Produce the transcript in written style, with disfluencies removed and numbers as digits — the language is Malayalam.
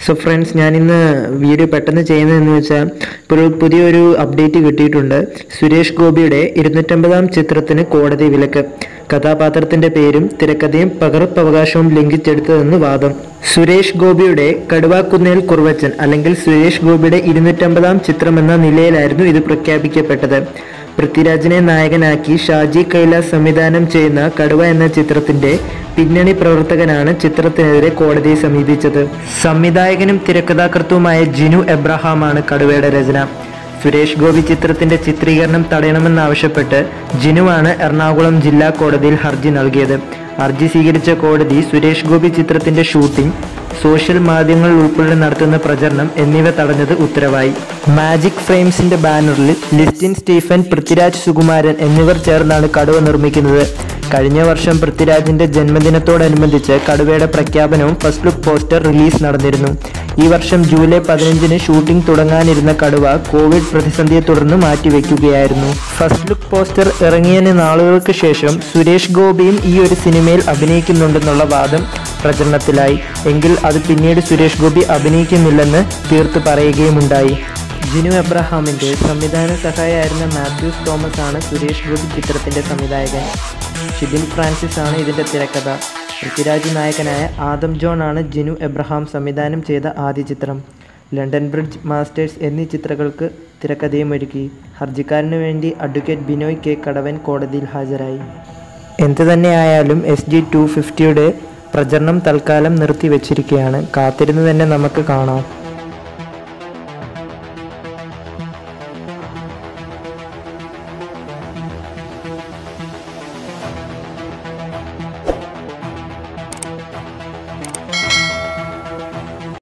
സോ ഫ്രണ്ട്സ്, ഞാനിന്ന് വീഡിയോ പെട്ടെന്ന് ചെയ്യുന്നതെന്ന് വെച്ചാൽ ഇപ്പോൾ പുതിയൊരു അപ്ഡേറ്റ് കിട്ടിയിട്ടുണ്ട്. സുരേഷ് ഗോപിയുടെ 250-ാം ചിത്രത്തിന് കോടതി വിലക്ക്. കഥാപാത്രത്തിന്റെ പേരും തിരക്കഥയും പകർപ്പവകാശവും ലംഘിച്ചെടുത്തതെന്ന് വാദം. സുരേഷ് ഗോപിയുടെ കടുവാക്കുന്നേൽ കുറുവച്ചൻ അല്ലെങ്കിൽ സുരേഷ് ഗോപിയുടെ 250-ാം ചിത്രമെന്ന നിലയിലായിരുന്നു ഇത് പ്രഖ്യാപിക്കപ്പെട്ടത്. പൃഥ്വിരാജിനെ നായകനാക്കി ഷാജി കൈലാസ് സംവിധാനം ചെയ്യുന്ന കടുവ എന്ന ചിത്രത്തിന്റെ പിന്നണി പ്രവർത്തകനാണ് ചിത്രത്തിനെതിരെ കോടതിയെ സമീപിച്ചത്. സംവിധായകനും തിരക്കഥാകൃത്തുമായ ജിനു എബ്രഹാമാണ് കടുവയുടെ രചന. സുരേഷ് ഗോപി ചിത്രത്തിന്റെ ചിത്രീകരണം തടയണമെന്നാവശ്യപ്പെട്ട് ജിനുവാണ് എറണാകുളം ജില്ലാ കോടതിയിൽ ഹർജി നൽകിയത്. ഹർജി സ്വീകരിച്ച കോടതി സുരേഷ് ഗോപി ചിത്രത്തിന്റെ ഷൂട്ടിംഗ്, സോഷ്യൽ മാധ്യമങ്ങളിൽ ഉൾപ്പെടെ നടത്തുന്ന പ്രചരണം എന്നിവ തടഞ്ഞത് ഉത്തരവായി. മാജിക് ഫ്രെയിംസിന്റെ ബാനറിൽ ലിസ്റ്റിൻ സ്റ്റീഫൻ, പൃഥ്വിരാജ് സുകുമാരൻ എന്നിവർ ചേർന്നാണ് കടുവ നിർമ്മിക്കുന്നത്. കഴിഞ്ഞ വർഷം പൃഥ്വിരാജിന്റെ ജന്മദിനത്തോടനുബന്ധിച്ച് കടുവയുടെ പ്രഖ്യാപനവും ഫസ്റ്റ് ലുക്ക് പോസ്റ്റർ റിലീസ് നടന്നിരുന്നു. ഈ വർഷം ജൂലൈ 15-ന് ഷൂട്ടിംഗ് തുടങ്ങാനിരുന്ന കടുവ കോവിഡ് പ്രതിസന്ധിയെ തുടർന്ന് മാറ്റിവെക്കുകയായിരുന്നു. ഫസ്റ്റ് ലുക്ക് പോസ്റ്റർ ഇറങ്ങിയതിന് നാളുകൾക്ക് ശേഷം സുരേഷ് ഗോപിയും ഈ ഒരു സിനിമയിൽ അഭിനയിക്കുന്നുണ്ടെന്നുള്ള വാദം പ്രചരണത്തിലായി. എങ്കിൽ അത് പിന്നീട് സുരേഷ് ഗോപി അഭിനയിക്കുന്നില്ലെന്ന് തീർത്തു പറയുകയുമുണ്ടായി. ജിനു എബ്രഹാമിന്റെ സംവിധാന സഹായിയായിരുന്ന മാത്യൂസ് തോമസ് ആണ് സുരേഷ് ഗോപി ചിത്രത്തിന്റെ സംവിധായകൻ. ഷിബിൻ ഫ്രാൻസിസ് ആണ് ഇതിന്റെ തിരക്കഥ. പൃഥ്വിരാജ് നായകനായ ആദം ജോൺ ആണ് ജിനു എബ്രഹാം സംവിധാനം ചെയ്ത ആദ്യ ചിത്രം. ലണ്ടൻ ബ്രിഡ്ജ്, മാസ്റ്റേഴ്സ് എന്നീ ചിത്രങ്ങൾക്ക് തിരക്കഥയും ഒരുക്കി. ഹർജിക്കാരനു വേണ്ടി അഡ്വക്കേറ്റ് ബിനോയ് കെ കടവൻ കോടതിയിൽ ഹാജരായി. എന്തു തന്നെയായാലും SG-250യുടെ പ്രചരണം തൽക്കാലം നിർത്തിവെച്ചിരിക്കുകയാണ്. കാത്തിരുന്ന് തന്നെ നമുക്ക് കാണാം.